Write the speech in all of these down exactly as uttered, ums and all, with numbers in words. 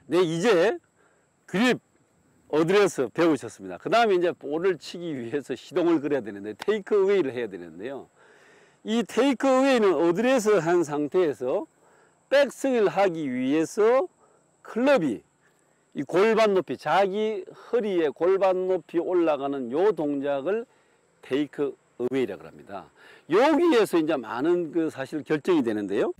네, 이제 그립 어드레스 배우셨습니다. 그 다음에 이제 볼을 치기 위해서 시동을 걸어야 되는데 테이크 어웨이를 해야 되는데요. 이 테이크 어웨이는 어드레스 한 상태에서 백스윙을 하기 위해서 클럽이 이 골반 높이, 자기 허리에 골반 높이 올라가는 요 동작을 테이크 어웨이라고 합니다. 여기에서 이제 많은 그 사실 결정이 되는데요.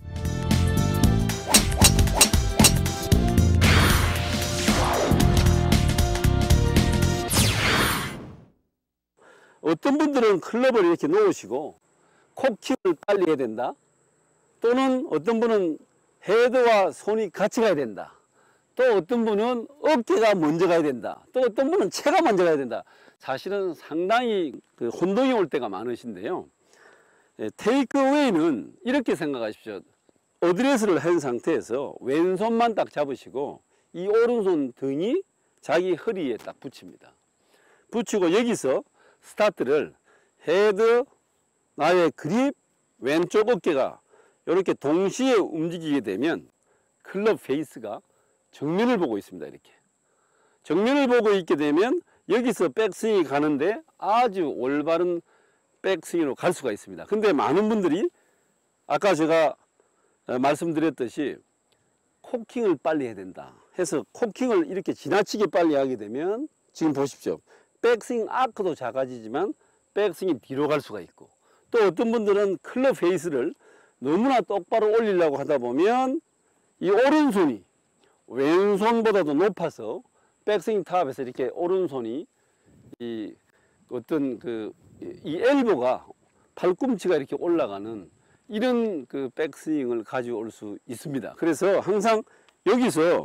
어떤 분들은 클럽을 이렇게 놓으시고 콕킥을 빨리 해야 된다. 또는 어떤 분은 헤드와 손이 같이 가야 된다. 또 어떤 분은 어깨가 먼저 가야 된다. 또 어떤 분은 체가 먼저 가야 된다. 사실은 상당히 그 혼동이 올 때가 많으신데요. 테이크 어웨이는 이렇게 생각하십시오. 어드레스를 한 상태에서 왼손만 딱 잡으시고 이 오른손 등이 자기 허리에 딱 붙입니다. 붙이고 여기서 스타트를 헤드, 나의 그립, 왼쪽 어깨가 이렇게 동시에 움직이게 되면 클럽 페이스가 정면을 보고 있습니다. 이렇게 정면을 보고 있게 되면 여기서 백스윙이 가는데 아주 올바른 백스윙으로 갈 수가 있습니다. 근데 많은 분들이 아까 제가 말씀드렸듯이 코킹을 빨리 해야 된다 해서 코킹을 이렇게 지나치게 빨리 하게 되면 지금 보십시오. 백스윙 아크도 작아지지만 백스윙이 뒤로 갈 수가 있고, 또 어떤 분들은 클럽 페이스를 너무나 똑바로 올리려고 하다 보면 이 오른손이 왼손보다도 높아서 백스윙 탑에서 이렇게 오른손이 이 어떤 그 이 엘보가 팔꿈치가 이렇게 올라가는 이런 그 백스윙을 가지고 올 수 있습니다. 그래서 항상 여기서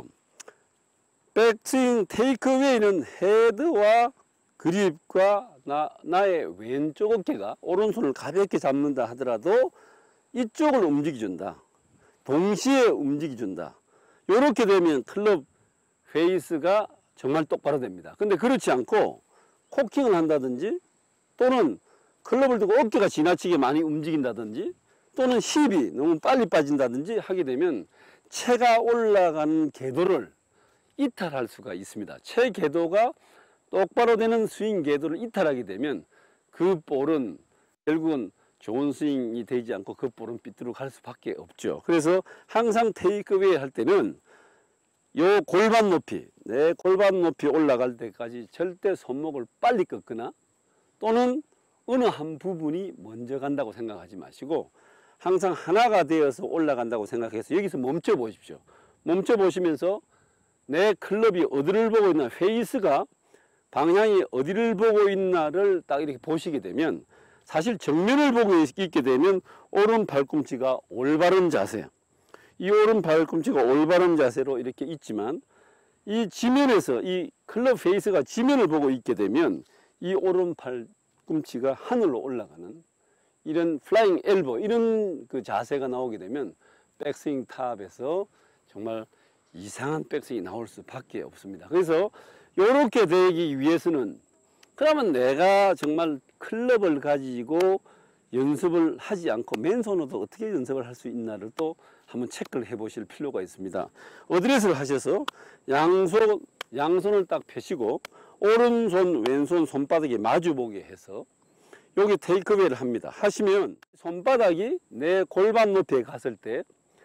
백스윙 테이크 어웨이는 헤드와 그립과 나, 나의 왼쪽 어깨가 오른손을 가볍게 잡는다 하더라도 이쪽을 움직여준다. 동시에 움직여준다. 이렇게 되면 클럽 페이스가 정말 똑바로 됩니다. 근데 그렇지 않고 코킹을 한다든지 또는 클럽을 두고 어깨가 지나치게 많이 움직인다든지 또는 힙이 너무 빨리 빠진다든지 하게 되면 체가 올라가는 궤도를 이탈할 수가 있습니다. 체 궤도가 똑바로 되는 스윙 궤도를 이탈하게 되면 그 볼은 결국은 좋은 스윙이 되지 않고 그 볼은 삐뚤어 갈 수밖에 없죠. 그래서 항상 테이크 어웨이 할 때는 요 골반 높이, 내 골반 높이 올라갈 때까지 절대 손목을 빨리 꺾거나 또는 어느 한 부분이 먼저 간다고 생각하지 마시고 항상 하나가 되어서 올라간다고 생각해서 여기서 멈춰 보십시오. 멈춰 보시면서 내 클럽이 어디를 보고 있나, 페이스가 방향이 어디를 보고 있나를 딱 이렇게 보시게 되면 사실 정면을 보고 있게 되면 오른 팔꿈치가 올바른 자세, 이 오른 팔꿈치가 올바른 자세로 이렇게 있지만 이 지면에서 이 클럽 페이스가 지면을 보고 있게 되면 이 오른 팔꿈치가 하늘로 올라가는 이런 플라잉 엘보, 이런 그 자세가 나오게 되면 백스윙 탑에서 정말 이상한 백스윙이 나올 수밖에 없습니다. 그래서 이렇게 되기 위해서는 그러면 내가 정말 클럽을 가지고 연습을 하지 않고 맨손으로도 어떻게 연습을 할 수 있나를 또 한번 체크를 해 보실 필요가 있습니다. 어드레스를 하셔서 양손, 양손을 딱 펴시고 오른손 왼손 손바닥이 마주보게 해서 여기 테이크 어웨이를 합니다. 하시면 손바닥이 내 골반 높이에 갔을 때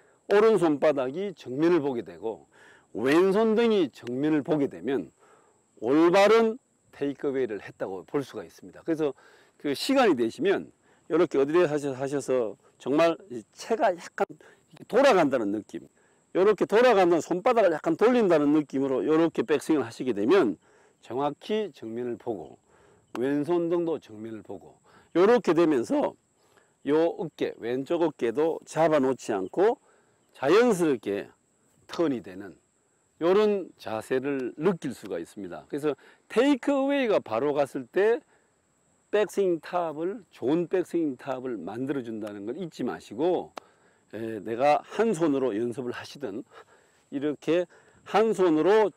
오른손바닥이 정면을 보게 되고 왼손 등이 정면을 보게 되면 올바른 테이크 어웨이를 했다고 볼 수가 있습니다. 그래서 그 시간이 되시면 이렇게 어드레스 하셔서 정말 체가 약간 돌아간다는 느낌, 이렇게 돌아간다는 손바닥을 약간 돌린다는 느낌으로 이렇게 백스윙을 하시게 되면 정확히 정면을 보고 왼손 등도 정면을 보고 이렇게 되면서 요 어깨, 왼쪽 어깨도 잡아 놓지 않고 자연스럽게 턴이 되는 이런 자세를 느낄 수가 있습니다. 그래서 테이크 어웨이가 바로 갔을 때 백스윙 탑을, 좋은 백스윙 탑을 만들어 준다는 걸 잊지 마시고, 에, 내가 한 손으로 연습을 하시든 이렇게 한 손으로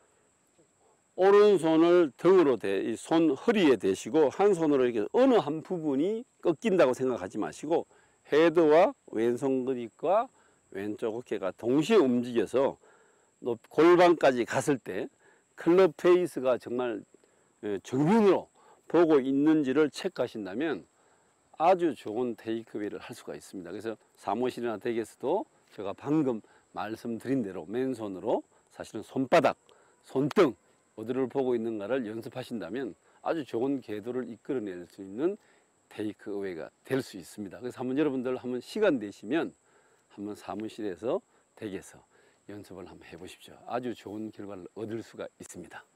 오른손을 등으로 대, 손 허리에 대시고 한 손으로 이렇게 어느 한 부분이 꺾인다고 생각하지 마시고 헤드와 왼손 그립과 왼쪽 어깨가 동시에 움직여서 골반까지 갔을 때 클럽 페이스가 정말 정면으로 보고 있는지를 체크하신다면 아주 좋은 테이크웨이를 할 수가 있습니다. 그래서 사무실이나 댁에서도 제가 방금 말씀드린 대로 맨손으로 사실은 손바닥, 손등 어디를 보고 있는가를 연습하신다면 아주 좋은 궤도를 이끌어낼 수 있는 테이크어웨이가 될 수 있습니다. 그래서 한번 여러분들 한번 시간 되시면 한번 사무실에서 댁에서 연습을 한번 해보십시오. 아주 좋은 결과를 얻을 수가 있습니다.